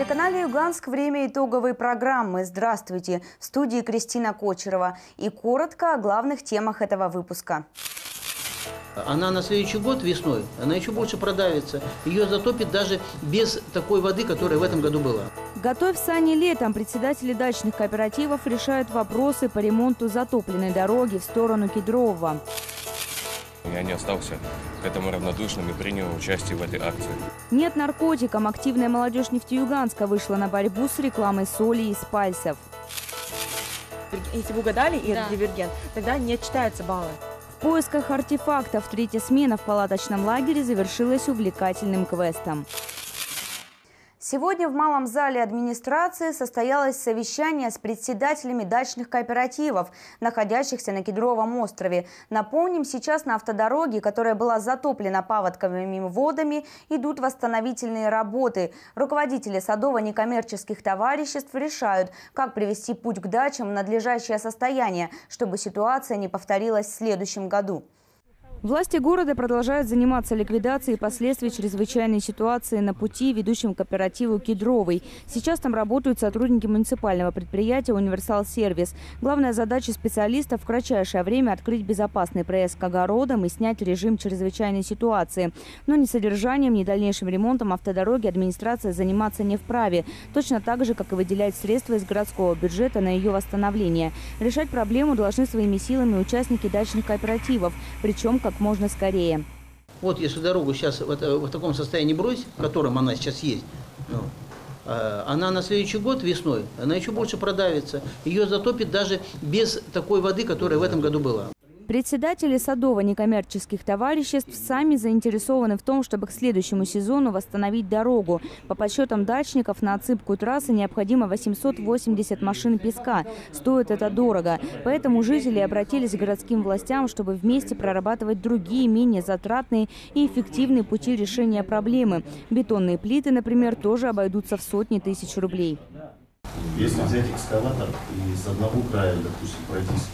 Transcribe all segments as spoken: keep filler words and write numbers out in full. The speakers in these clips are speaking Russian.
телеканале «Юганск» время итоговой программы. Здравствуйте! В студии Кристина Кочерова. И коротко о главных темах этого выпуска. Она на следующий год весной, она еще больше продавится. Ее затопит даже без такой воды, которая в этом году была. Готовь сани летом. Председатели дачных кооперативов решают вопросы по ремонту затопленной дороги в сторону Кедрового. Я не остался к этому равнодушным и принял участие в этой акции. Нет наркотикам. Активная молодежь Нефтеюганска вышла на борьбу с рекламой соли из пальцев. Если вы угадали и да. дивергент, тогда не читаются баллы. В поисках артефактов третья смена в палаточном лагере завершилась увлекательным квестом. Сегодня в Малом зале администрации состоялось совещание с председателями дачных кооперативов, находящихся на Кедровом острове. Напомним, сейчас на автодороге, которая была затоплена паводковыми водами, идут восстановительные работы. Руководители садово-некоммерческих товариществ решают, как привести путь к дачам в надлежащее состояние, чтобы ситуация не повторилась в следующем году. Власти города продолжают заниматься ликвидацией последствий чрезвычайной ситуации на пути, ведущем к кооперативу «Кедровый». Сейчас там работают сотрудники муниципального предприятия «Универсал Сервис». Главная задача специалистов – в кратчайшее время открыть безопасный проезд к огородам и снять режим чрезвычайной ситуации. Но ни содержанием, ни дальнейшим ремонтом автодороги администрация заниматься не вправе. Точно так же, как и выделять средства из городского бюджета на ее восстановление. Решать проблему должны своими силами участники дачных кооперативов, причем как можно скорее. Вот если дорогу сейчас в, это, в таком состоянии бросить, в котором она сейчас есть, ну, э, она на следующий год весной, она еще больше продавится. Ее затопит даже без такой воды, которая в этом году была. Председатели садово-некоммерческих товариществ сами заинтересованы в том, чтобы к следующему сезону восстановить дорогу. По подсчетам дачников, на отсыпку трассы необходимо восемьсот восемьдесят машин песка. Стоит это дорого. Поэтому жители обратились к городским властям, чтобы вместе прорабатывать другие, менее затратные и эффективные пути решения проблемы. Бетонные плиты, например, тоже обойдутся в сотни тысяч рублей. Если взять экскаватор и с одного края, допустим, пройтись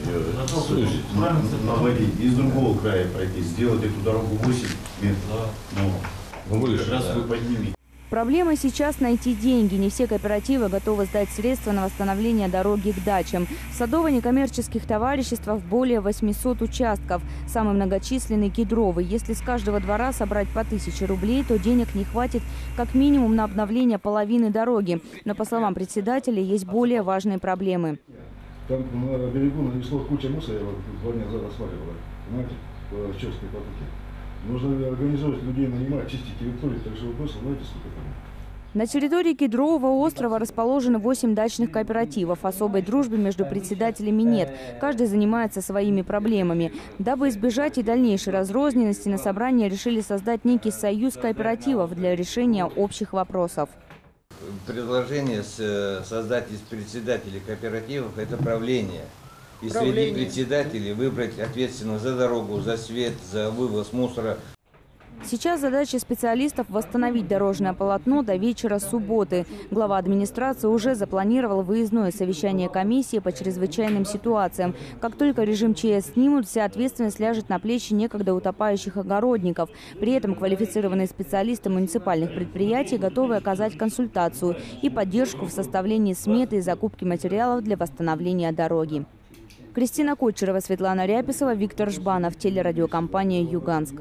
на, на, на воде, и с другого края пройтись, сделать эту дорогу восемь метров, ну, как раз вы поднимете. Проблема сейчас найти деньги. Не все кооперативы готовы сдать средства на восстановление дороги к дачам. В садово-некоммерческих товариществах более восьмисот участков. Самый многочисленный – Кедровый. Если с каждого двора собрать по тысяче рублей, то денег не хватит как минимум на обновление половины дороги. Но, по словам председателя, есть более важные проблемы. Там на берегу нанесло куча мусора, я вот два дня назад осматривала, понимаете, в Черской потоке. Нужно организовать людей, нанимать, чистить территорию, так что вопрос, знаете, сколько там. На территории Кедрового острова расположены восемь дачных кооперативов. Особой дружбы между председателями нет. Каждый занимается своими проблемами. Дабы избежать и дальнейшей разрозненности, на собрании решили создать некий союз кооперативов для решения общих вопросов. Предложение создать из председателей кооперативов – это правление. И Правление. Среди председателей выбрать ответственного за дорогу, за свет, за вывоз мусора. Сейчас задача специалистов – восстановить дорожное полотно до вечера субботы. Глава администрации уже запланировал выездное совещание комиссии по чрезвычайным ситуациям. Как только режим ЧС снимут, вся ответственность ляжет на плечи некогда утопающих огородников. При этом квалифицированные специалисты муниципальных предприятий готовы оказать консультацию и поддержку в составлении сметы и закупке материалов для восстановления дороги. Кристина Кочерова, Светлана Ряписова, Виктор Жбанов, телерадиокомпания «Юганск».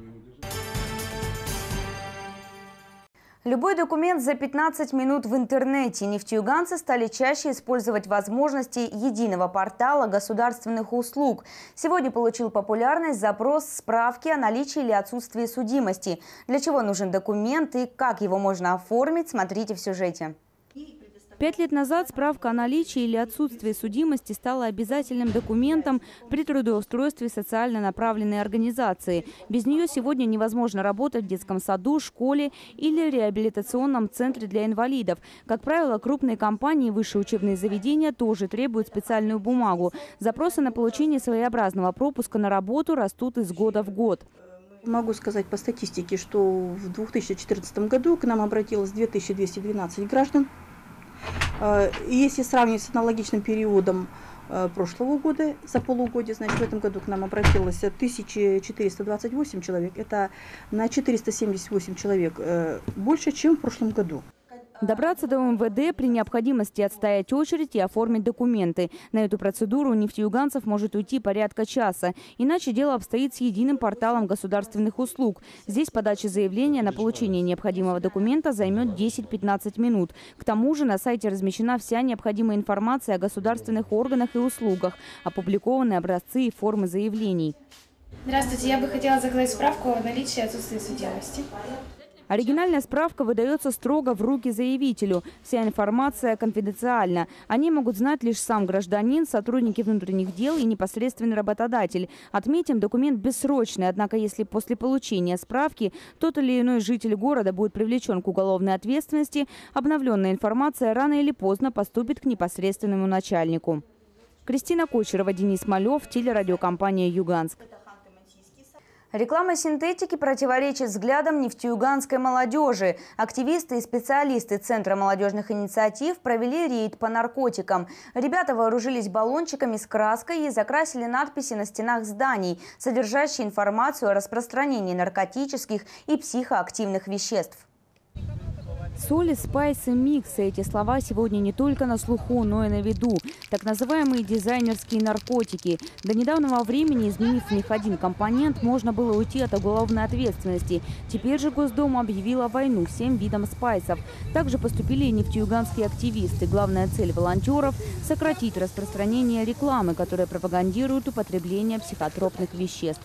Любой документ за пятнадцать минут в интернете. Нефтеюганцы стали чаще использовать возможности единого портала государственных услуг. Сегодня получил популярность запрос справки о наличии или отсутствии судимости. Для чего нужен документ и как его можно оформить, смотрите в сюжете. Пять лет назад справка о наличии или отсутствии судимости стала обязательным документом при трудоустройстве социально направленной организации. Без нее сегодня невозможно работать в детском саду, школе или реабилитационном центре для инвалидов. Как правило, крупные компании и высшие учебные заведения тоже требуют специальную бумагу. Запросы на получение своеобразного пропуска на работу растут из года в год. Могу сказать по статистике, что в две тысячи четырнадцатом году к нам обратилось две тысячи двести двенадцать граждан. Если сравнивать с аналогичным периодом прошлого года, за полугодие, значит, в этом году к нам обратилось тысяча четыреста двадцать восемь человек. Это на четыреста семьдесят восемь человек больше, чем в прошлом году. Добраться до МВД, при необходимости отстоять очередь и оформить документы. На эту процедуру у нефтеюганцев может уйти порядка часа. Иначе дело обстоит с единым порталом государственных услуг. Здесь подача заявления на получение необходимого документа займет десять-пятнадцать минут. К тому же на сайте размещена вся необходимая информация о государственных органах и услугах, опубликованы образцы и формы заявлений. Здравствуйте, я бы хотела заказать справку о наличии и отсутствии судимости. Оригинальная справка выдается строго в руки заявителю. Вся информация конфиденциальна. Они могут знать лишь сам гражданин, сотрудники внутренних дел и непосредственный работодатель. Отметим, документ бессрочный, однако если после получения справки тот или иной житель города будет привлечен к уголовной ответственности, обновленная информация рано или поздно поступит к непосредственному начальнику. Кристина Кочерова, Денис Малев, телерадиокомпания «Юганск». Реклама синтетики противоречит взглядам нефтеюганской молодежи. Активисты и специалисты Центра молодежных инициатив провели рейд по наркотикам. Ребята вооружились баллончиками с краской и закрасили надписи на стенах зданий, содержащие информацию о распространении наркотических и психоактивных веществ. Соли, спайсы, миксы. Эти слова сегодня не только на слуху, но и на виду. Так называемые дизайнерские наркотики. До недавнего времени, изменив в них один компонент, можно было уйти от уголовной ответственности. Теперь же Госдума объявила войну всем видам спайсов. Также поступили и нефтеюганские активисты. Главная цель волонтеров – сократить распространение рекламы, которая пропагандирует употребление психотропных веществ.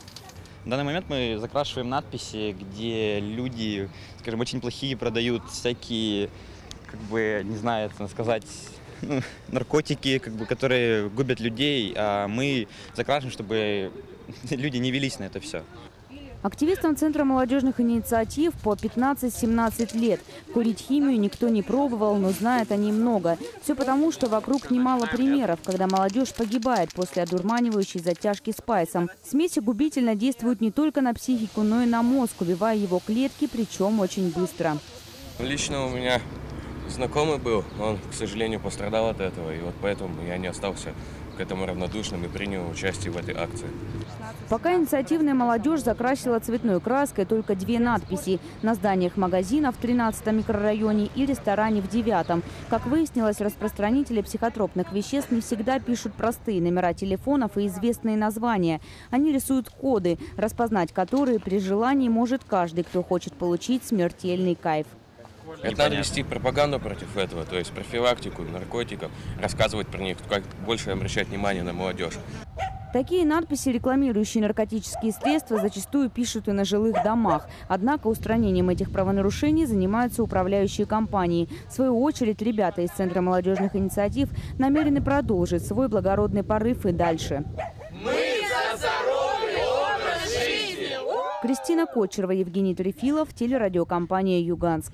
В данный момент мы закрашиваем надписи, где люди, скажем, очень плохие продают всякие, как бы, не знаю, это сказать, ну, наркотики, как бы, которые губят людей, а мы закрашиваем, чтобы люди не велись на это все. Активистам Центра молодежных инициатив по пятнадцать-семнадцать лет. Курить химию никто не пробовал, но знают они много. Все потому, что вокруг немало примеров, когда молодежь погибает после одурманивающей затяжки спайсом. Смеси губительно действуют не только на психику, но и на мозг, убивая его клетки, причем очень быстро. Лично у меня знакомый был, он, к сожалению, пострадал от этого, и вот поэтому я не остался к этому равнодушным и принял участие в этой акции. Пока инициативная молодежь закрасила цветной краской только две надписи на зданиях магазина в тринадцатом микрорайоне и ресторане в девятом. Как выяснилось, распространители психотропных веществ не всегда пишут простые номера телефонов и известные названия. Они рисуют коды, распознать которые при желании может каждый, кто хочет получить смертельный кайф. Это надо вести пропаганду против этого, то есть профилактику наркотиков, рассказывать про них, как больше обращать внимание на молодежь. Такие надписи, рекламирующие наркотические средства, зачастую пишут и на жилых домах. Однако устранением этих правонарушений занимаются управляющие компании. В свою очередь, ребята из Центра молодежных инициатив намерены продолжить свой благородный порыв и дальше. Мы за здоровый образ жизни! Кристина Кочерова, Евгений Трефилов, телерадиокомпания «Юганск».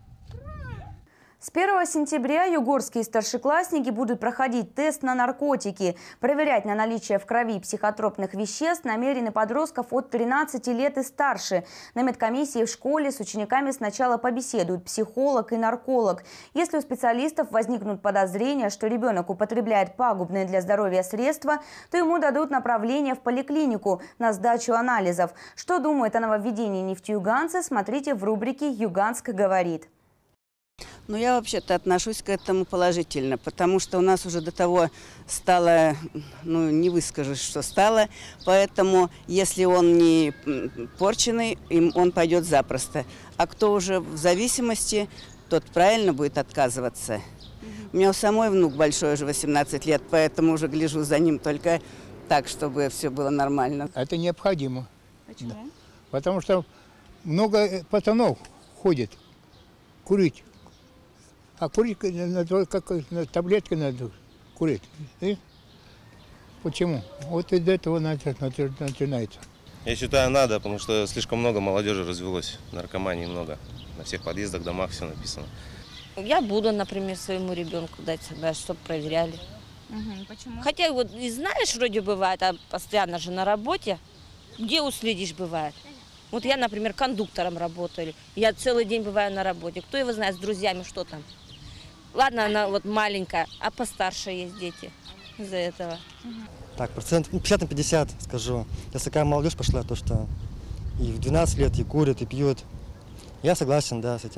С первого сентября югорские старшеклассники будут проходить тест на наркотики. Проверять на наличие в крови психотропных веществ намерены подростков от тринадцати лет и старше. На медкомиссии в школе с учениками сначала побеседуют психолог и нарколог. Если у специалистов возникнут подозрения, что ребенок употребляет пагубные для здоровья средства, то ему дадут направление в поликлинику на сдачу анализов. Что думают о нововведении нефтеюганцы, смотрите в рубрике «Юганск говорит». Ну, я вообще-то отношусь к этому положительно, потому что у нас уже до того стало, ну, не выскажешь, что стало. Поэтому, если он не порченный, он пойдет запросто. А кто уже в зависимости, тот правильно будет отказываться. У меня у самой внук большой, уже восемнадцать лет, поэтому уже гляжу за ним только так, чтобы все было нормально. Это необходимо. Почему? Да. Потому что много пацанов ходит курить. А курить надо, как на таблетки надо курить. И почему? Вот из этого начинается. Я считаю, надо, потому что слишком много молодежи развелось. Наркомании много. На всех подъездах, домах все написано. Я буду, например, своему ребенку дать всегда, чтобы проверяли. Угу, почему? Хотя вот и знаешь, вроде бывает, а постоянно же на работе, где уследишь бывает. Вот я, например, кондуктором работаю. Я целый день бываю на работе. Кто его знает, с друзьями, что там. Ладно, она вот маленькая, а постарше есть дети из-за этого. Так, процент пятьдесят на пятьдесят, скажу. Если такая молодежь пошла, то что и в двенадцать лет и курят, и пьют. Я согласен, да, с этим.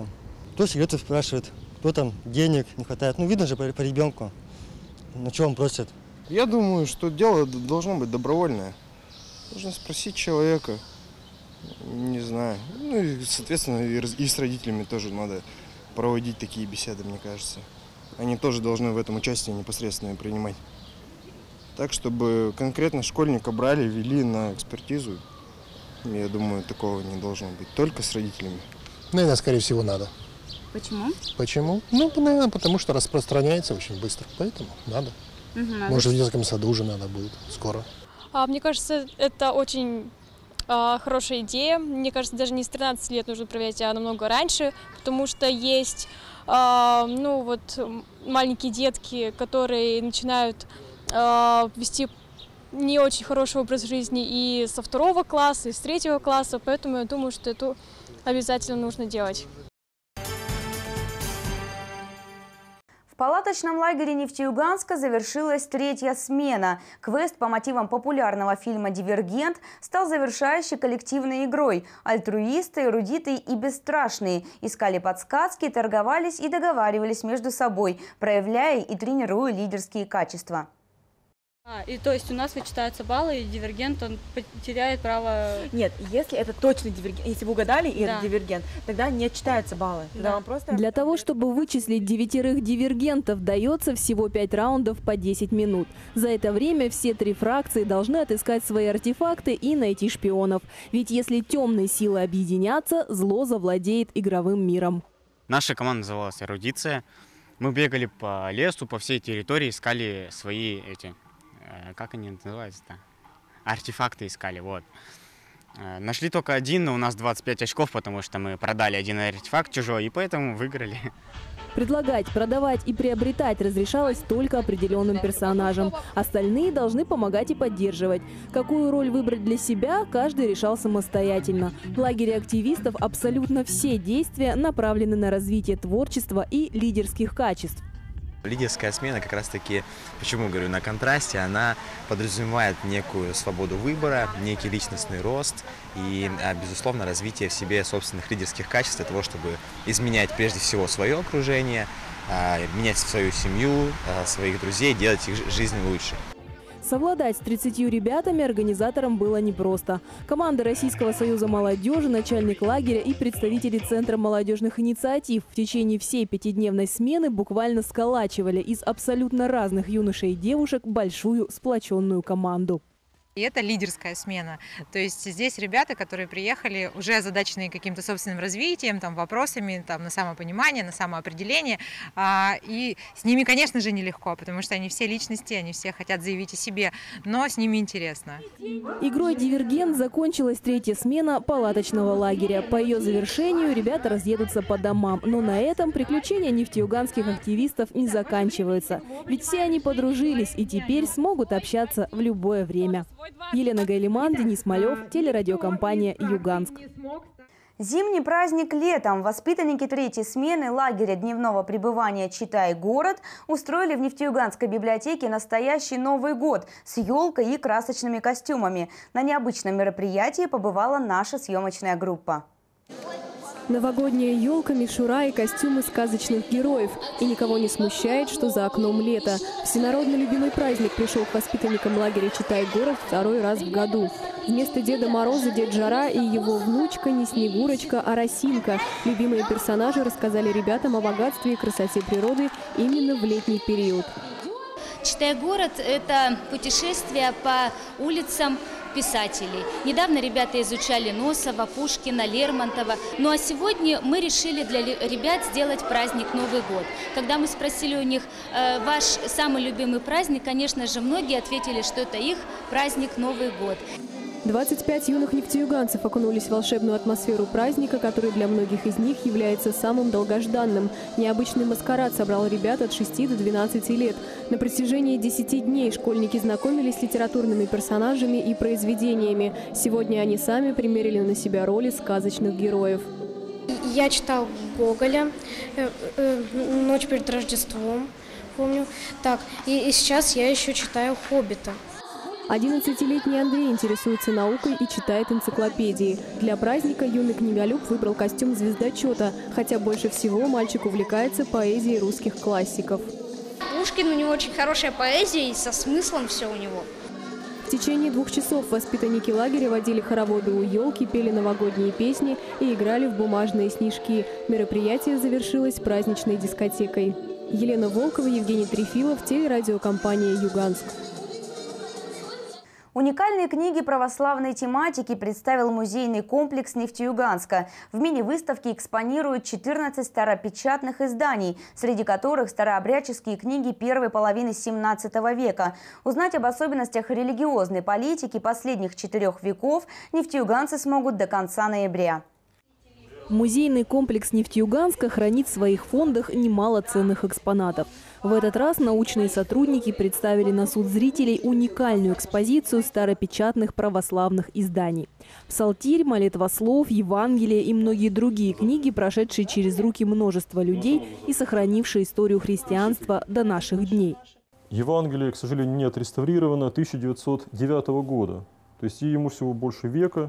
Кто сигареты спрашивает, кто там денег не хватает. Ну, видно же по, по ребенку, на что он просит. Я думаю, что дело должно быть добровольное. Нужно спросить человека, не знаю. Ну и, соответственно, и с родителями тоже надо проводить такие беседы, мне кажется. Они тоже должны в этом участие непосредственно принимать. Так, чтобы конкретно школьника брали, вели на экспертизу, я думаю, такого не должно быть. Только с родителями. Наверное, скорее всего, надо. Почему? Почему? Ну, наверное, потому что распространяется очень быстро. Поэтому надо. Угу, надо. Может, в детском саду уже надо будет скоро. А, мне кажется, это очень а, хорошая идея. Мне кажется, даже не с тринадцати лет нужно проверять, а намного раньше, потому что есть а, ну, вот, маленькие детки, которые начинают а, вести не очень хороший образ жизни и со второго класса, и с третьего класса, поэтому я думаю, что это обязательно нужно делать. В палаточном лагере Нефтеюганска завершилась третья смена. Квест по мотивам популярного фильма «Дивергент» стал завершающей коллективной игрой. Альтруисты, эрудиты и бесстрашные искали подсказки, торговались и договаривались между собой, проявляя и тренируя лидерские качества. А, и то есть у нас вычитаются баллы, и дивергент, он потеряет право... Нет, если это точно дивергент, если вы угадали, и да. это дивергент, тогда не читаются баллы. Тогда Да. вам просто... Для того, чтобы вычислить девятерых дивергентов, дается всего пять раундов по десять минут. За это время все три фракции должны отыскать свои артефакты и найти шпионов. Ведь если темные силы объединятся, зло завладеет игровым миром. Наша команда называлась «Эрудиция». Мы бегали по лесу, по всей территории, искали свои эти... Как они называются-то? Артефакты искали, вот. Нашли только один, но у нас двадцать пять очков, потому что мы продали один артефакт чужой, и поэтому выиграли. Предлагать, продавать и приобретать разрешалось только определенным персонажам. Остальные должны помогать и поддерживать. Какую роль выбрать для себя, каждый решал самостоятельно. В лагере активистов абсолютно все действия направлены на развитие творчества и лидерских качеств. Лидерская смена как раз-таки, почему говорю, на контрасте, она подразумевает некую свободу выбора, некий личностный рост и, безусловно, развитие в себе собственных лидерских качеств для того, чтобы изменять прежде всего свое окружение, менять свою семью, своих друзей, делать их жизнь лучше. Совладать с тридцатью ребятами организаторам было непросто. Команда Российского союза молодежи, начальник лагеря и представители Центра молодежных инициатив в течение всей пятидневной смены буквально сколачивали из абсолютно разных юношей и девушек большую сплоченную команду. И это лидерская смена. То есть здесь ребята, которые приехали уже озадаченные каким-то собственным развитием, там, вопросами там, на самопонимание, на самоопределение. А, и с ними, конечно же, нелегко, потому что они все личности, они все хотят заявить о себе, но с ними интересно. Игрой «Дивергент» закончилась третья смена палаточного лагеря. По ее завершению ребята разъедутся по домам. Но на этом приключения нефтеюганских активистов не заканчиваются. Ведь все они подружились и теперь смогут общаться в любое время. Елена Гайлиман, Денис Малев, телерадиокомпания «Юганск». Зимний праздник летом. Воспитанники третьей смены лагеря дневного пребывания «Читай город» устроили в Нефтеюганской библиотеке настоящий Новый год с елкой и красочными костюмами. На необычном мероприятии побывала наша съемочная группа. Новогодняя елка, мишура и костюмы сказочных героев. И никого не смущает, что за окном лето. Всенародно любимый праздник пришел к воспитанникам лагеря «Читай город» второй раз в году. Вместо Деда Мороза Дед Жара и его внучка не Снегурочка, а Росинка. Любимые персонажи рассказали ребятам о богатстве и красоте природы именно в летний период. «Читай город» – это путешествие по улицам писателей. Недавно ребята изучали Носова, Пушкина, Лермонтова. Ну а сегодня мы решили для ребят сделать праздник Новый год. Когда мы спросили у них, э, ваш самый любимый праздник, конечно же, многие ответили, что это их праздник Новый год. двадцать пять юных нефтеюганцев окунулись в волшебную атмосферу праздника, который для многих из них является самым долгожданным. Необычный маскарад собрал ребят от шести до двенадцати лет. На протяжении десяти дней школьники знакомились с литературными персонажами и произведениями. Сегодня они сами примерили на себя роли сказочных героев. Я читал Гоголя, «Ночь перед Рождеством», помню. Так, и, и сейчас я еще читаю «Хоббита». одиннадцатилетний Андрей интересуется наукой и читает энциклопедии. Для праздника юный книголюб выбрал костюм звездочета, хотя больше всего мальчик увлекается поэзией русских классиков. Пушкин, у него очень хорошая поэзия и со смыслом все у него. В течение двух часов воспитанники лагеря водили хороводы у елки, пели новогодние песни и играли в бумажные снежки. Мероприятие завершилось праздничной дискотекой. Елена Волкова, Евгений Трефилов, телерадиокомпания «Юганск». Уникальные книги православной тематики представил музейный комплекс Нефтеюганска. В мини-выставке экспонируют четырнадцать старопечатных изданий, среди которых старообрядческие книги первой половины семнадцатого века. Узнать об особенностях религиозной политики последних четырех веков нефтеюганцы смогут до конца ноября. Музейный комплекс Нефтеюганска хранит в своих фондах немало ценных экспонатов. В этот раз научные сотрудники представили на суд зрителей уникальную экспозицию старопечатных православных изданий. Псалтирь, молитвослов, Евангелие и многие другие книги, прошедшие через руки множества людей и сохранившие историю христианства до наших дней. Евангелие, к сожалению, не отреставрировано тысяча девятьсот девятого года, то есть ему всего больше века.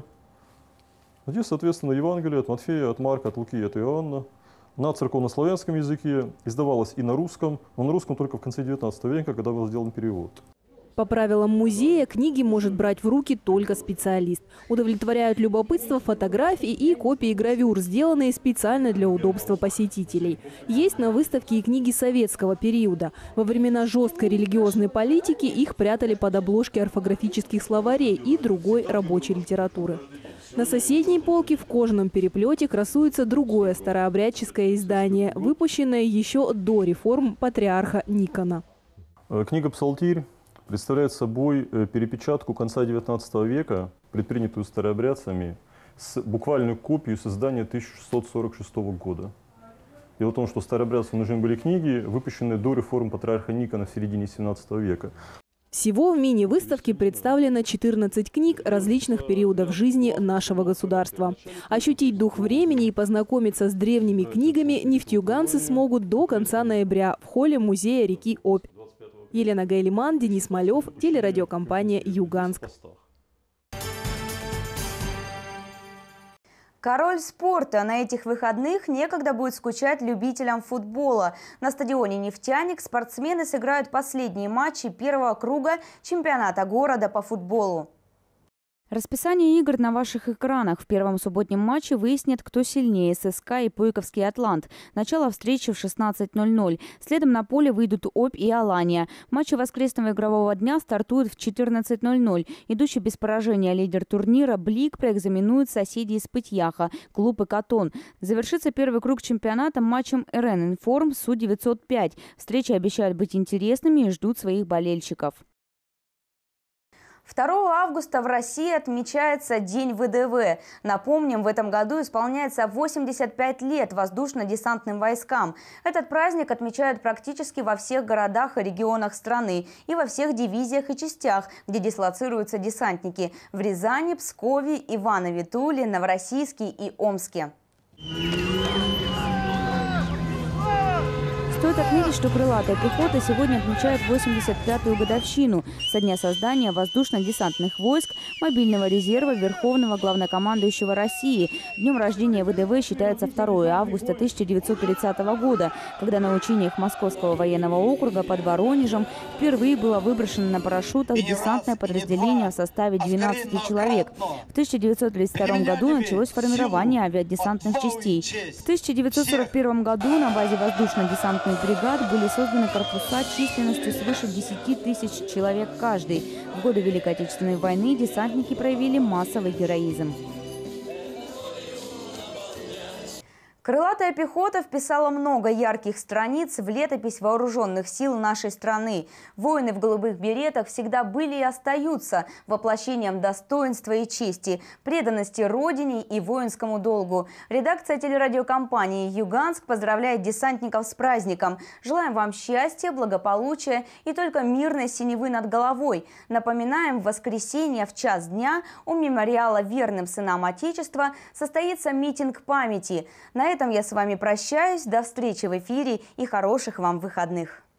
Здесь, соответственно, Евангелие от Матфея, от Марка, от Луки, от Иоанна. На церковнославянском языке, издавалось и на русском, но на русском только в конце девятнадцатого века, когда был сделан перевод. По правилам музея, книги может брать в руки только специалист. Удовлетворяют любопытство фотографии и копии гравюр, сделанные специально для удобства посетителей. Есть на выставке и книги советского периода. Во времена жесткой религиозной политики их прятали под обложки орфографических словарей и другой рабочей литературы. На соседней полке в кожаном переплете красуется другое старообрядческое издание, выпущенное еще до реформ патриарха Никона. Книга «Псалтирь» представляет собой перепечатку конца девятнадцатого века, предпринятую старообрядцами, с буквальную копию с издания тысяча шестьсот сорок шестого года. Дело в том, что старообрядцам нужны были книги, выпущенные до реформ патриарха Никона в середине семнадцатого века. Всего в мини-выставке представлено четырнадцать книг различных периодов жизни нашего государства. Ощутить дух времени и познакомиться с древними книгами нефтеюганцы смогут до конца ноября в холле музея реки Обь. Елена Гайлиман, Денис Малев, телерадиокомпания «Юганск». Король спорта. На этих выходных некогда будет скучать любителям футбола. На стадионе «Нефтяник» спортсмены сыграют последние матчи первого круга чемпионата города по футболу. Расписание игр на ваших экранах. В первом субботнем матче выяснят, кто сильнее – ССК и Пойковский Атлант. Начало встречи в шестнадцать ноль ноль. Следом на поле выйдут Обь и Алания. Матчи воскресного игрового дня стартуют в четырнадцать ноль ноль. Идущий без поражения лидер турнира «Блик» проэкзаменует соседей из Пытьяха – клуб «Экатон». Завершится первый круг чемпионата матчем эр эн Информ Су девятьсот пять. Встречи обещают быть интересными и ждут своих болельщиков. второго августа в России отмечается День вэ дэ вэ. Напомним, в этом году исполняется восемьдесят пять лет воздушно-десантным войскам. Этот праздник отмечают практически во всех городах и регионах страны и во всех дивизиях и частях, где дислоцируются десантники – в Рязани, Пскове, Иванове, Туле, Новороссийске и Омске. Стоит отметить, что крылатая пехота сегодня отмечает восемьдесят пятую годовщину со дня создания воздушно-десантных войск, мобильного резерва Верховного Главнокомандующего России. Днем рождения вэ дэ вэ считается второго августа тысяча девятьсот тридцатого года, когда на учениях Московского военного округа под Воронежем впервые было выброшено на парашютах десантное подразделение в составе двенадцати человек. В тысяча девятьсот тридцать втором году началось формирование авиадесантных частей. В тысяча девятьсот сорок первом году на базе воздушно-десантной бригад были созданы корпуса численностью свыше десяти тысяч человек каждый. В годы Великой Отечественной войны десантники проявили массовый героизм. Крылатая пехота вписала много ярких страниц в летопись вооруженных сил нашей страны. Воины в голубых беретах всегда были и остаются воплощением достоинства и чести, преданности Родине и воинскому долгу. Редакция телерадиокомпании «Юганск» поздравляет десантников с праздником. Желаем вам счастья, благополучия и только мирной синевы над головой. Напоминаем, в воскресенье в час дня у мемориала «Верным сынам Отечества» состоится митинг памяти. На этом я с вами прощаюсь. До встречи в эфире и хороших вам выходных.